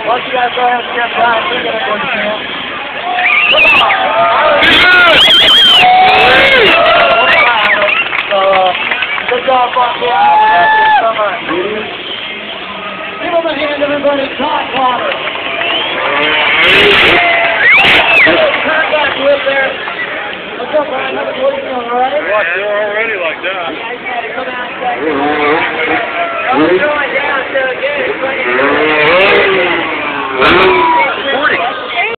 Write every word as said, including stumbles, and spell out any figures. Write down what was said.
Once you guys go ahead and step down, we're going to go to camp. So, uh, good job, Bucky. Come on. Give him a hand, everybody. Todd Potter. Turn back with there. What's up, Brian? How are you doing, all right? Watch, you're already like that. Yeah, you got to come out and say, I'm going down to again.